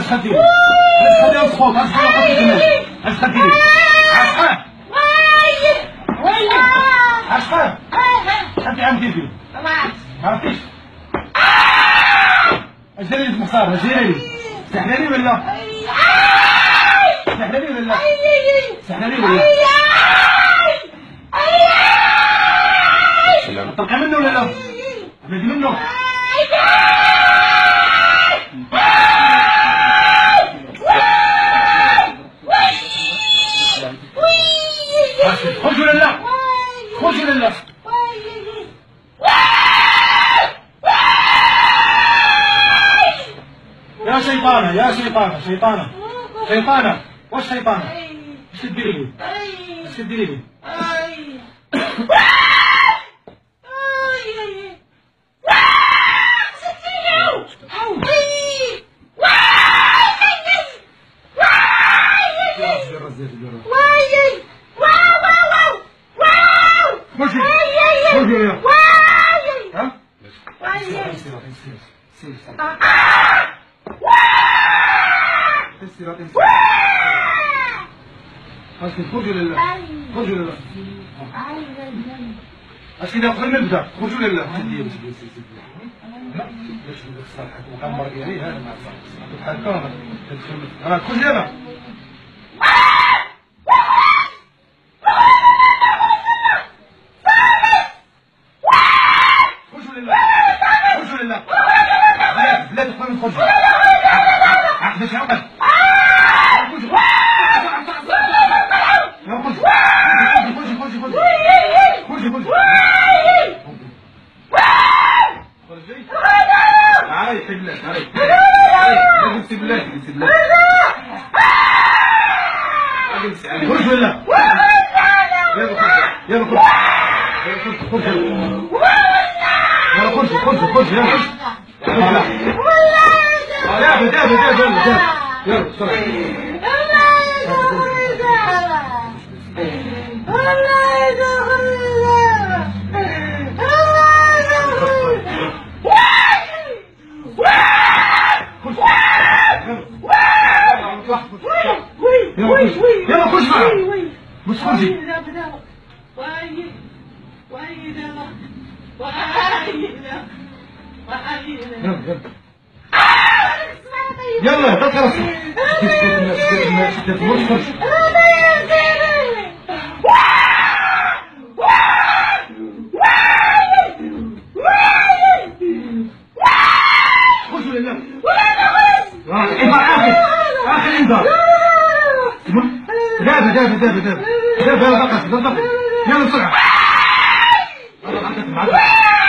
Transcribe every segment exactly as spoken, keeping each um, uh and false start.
اش خديري اش خديري سخوط اش خديري اش خديري عشقان عشقان انت عم ديري ما عرفتيش اش داير لي مختار اش داير لي سحلاني ولا سحلاني ولا سحلاني ولا طلقي منه ولا لا بلدي منه خرج ولا لا خرج ولا لا يا شيطانة يا شيطانة شيطانة شيطانة واش شيطانة اش تديري لي اش تديري لي خرجي خرجي يا ها تسير تسير خرجي خرجي لله خرجي لله اش اذا قبل ما نبدا خرجوا لله لا باش الصالح وكمر ديالي هذا مع الصالح بحال هكا انا خرج دابا خرجوا لله خرجوا لله لا تدخل من خرج عقد شي عقد خرج خرج خرج خرج خرج خرج خرجي تعالي حي بالله تعالي تعالي نسي بالله نسي بالله خرج ولا يلا خرج يلا خرج خرج يلا خرج خرج خرج يلا خرج دابا دابا دابا دابا يلا بسرعة يلا خش معاه مش خرجي يلا يلا خلاص مش خرج خرجوا لله اخر انذار دابا دابا دابا دابا دابا يلا فقط بالضبط يلا بسرعة عدت عدت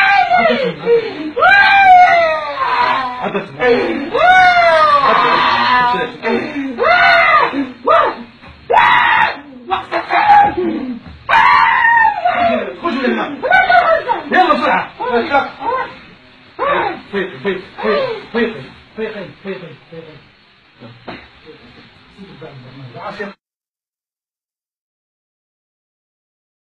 عدت خرجوا لله يلا بسرعة فيقي فيقي فيقي فيقي فيقي فيقي